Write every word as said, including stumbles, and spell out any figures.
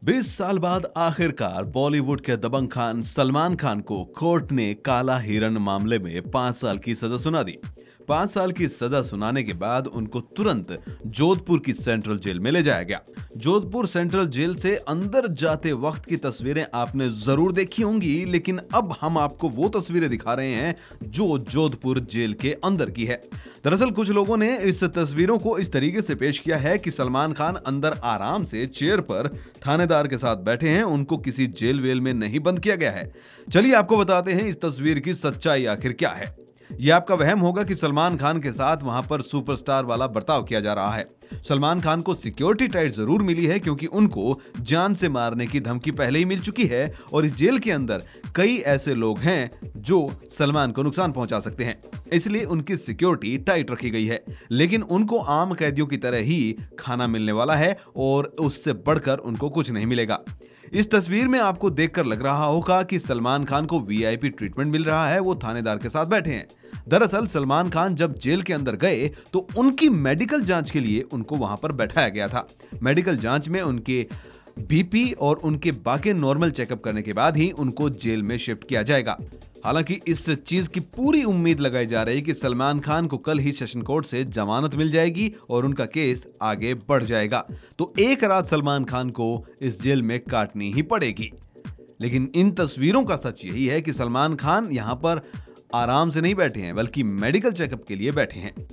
बीस साल बाद आखिरकार बॉलीवुड के दबंग खान सलमान खान को कोर्ट ने काला हिरण मामले में पांच साल की सजा सुना दी। पांच साल की सजा सुनाने के बाद उनको तुरंत जोधपुर की सेंट्रल जेल में ले जाया गया। जोधपुर सेंट्रल जेल से अंदर जाते वक्त की तस्वीरें आपने जरूर देखी होंगी, लेकिन अब हम आपको वो तस्वीरें दिखा रहे हैं जो जोधपुर जेल के अंदर की है। दरअसल कुछ लोगों ने इस तस्वीरों को इस तरीके से पेश किया है कि सलमान खान अंदर आराम से चेयर पर थानेदार के साथ बैठे हैं, उनको किसी जेल वेल में नहीं बंद किया गया है। चलिए आपको बताते हैं इस तस्वीर की सच्चाई आखिर क्या है। यह आपका वहम होगा कि सलमान खान के साथ वहां पर सुपरस्टार वाला बर्ताव किया जा रहा है। सलमान खान को सिक्योरिटी टाइट जरूर मिली है, क्योंकि उनको जान से मारने की धमकी पहले ही मिल चुकी है और इस जेल के अंदर कई ऐसे लोग हैं जो सलमान को नुकसान पहुंचा सकते हैं, इसलिए उनकी सिक्योरिटी टाइट रखी गई है। लेकिन उनको आम कैदियों की तरह ही खाना मिलने वाला है और उससे बढ़कर उनको कुछ नहीं मिलेगा। इस तस्वीर में आपको देखकर लग रहा होगा कि सलमान खान को वीआईपी ट्रीटमेंट मिल रहा है, वो थानेदार के साथ बैठे हैं। दरअसल सलमान खान जब जेल के अंदर गए तो उनकी मेडिकल जांच के लिए उनको वहां पर बैठाया गया था। मेडिकल जांच में उनके बीपी और उनके बाकी नॉर्मल चेकअप करने के बाद ही उनको जेल में शिफ्ट किया जाएगा। हालांकि इस चीज की पूरी उम्मीद लगाई जा रही है कि सलमान खान को कल ही सेशन कोर्ट से जमानत मिल जाएगी और उनका केस आगे बढ़ जाएगा, तो एक रात सलमान खान को इस जेल में काटनी ही पड़ेगी। लेकिन इन तस्वीरों का सच यही है कि सलमान खान यहां पर आराम से नहीं बैठे हैं, बल्कि मेडिकल चेकअप के लिए बैठे हैं।